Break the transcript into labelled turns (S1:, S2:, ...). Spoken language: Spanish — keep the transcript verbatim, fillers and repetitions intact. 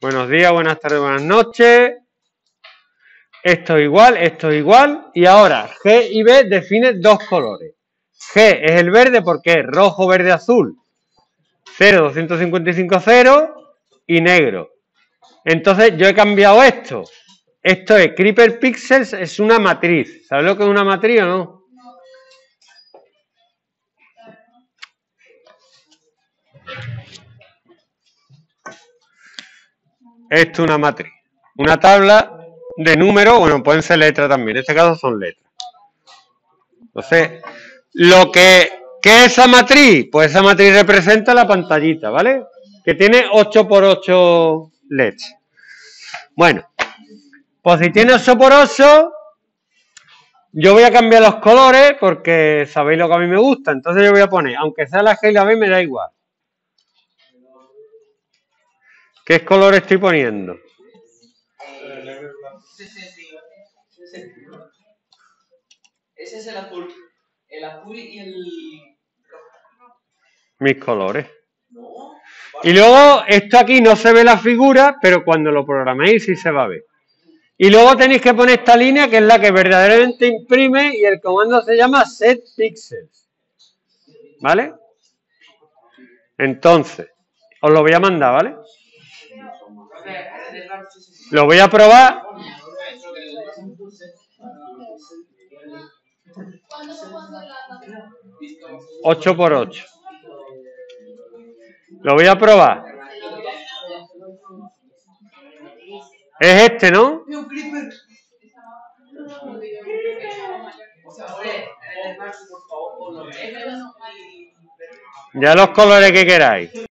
S1: Buenos días, buenas tardes, buenas noches. Esto es igual, esto es igual. Y ahora G y B definen dos colores. G es el verde porque es rojo, verde, azul. cero, doscientos cincuenta y cinco, cero y negro. Entonces yo he cambiado esto. Esto es Creeper Pixels, es una matriz. ¿Sabes lo que es una matriz o no? Esto es una matriz. Una tabla de números, bueno, pueden ser letras también. En este caso son letras. Entonces, lo que, ¿qué es esa matriz? Pues esa matriz representa la pantallita, ¿vale? Que tiene ocho por ocho L E Ds. Bueno, pues si tiene ocho por ocho, yo voy a cambiar los colores porque sabéis lo que a mí me gusta. Entonces yo voy a poner, aunque sea la G y la B, me da igual. ¿Qué color estoy poniendo?
S2: Ese es el azul. El azul y el rojo.
S1: Mis colores.
S2: No.
S1: Y luego, esto aquí no se ve la figura, pero cuando lo programéis sí se va a ver. Y luego tenéis que poner esta línea, que es la que verdaderamente imprime, y el comando se llama setPixels. ¿Vale? Entonces, os lo voy a mandar, ¿vale? Lo voy a probar. ocho por ocho. Lo voy a probar. Es este, ¿no? Ya los colores que queráis.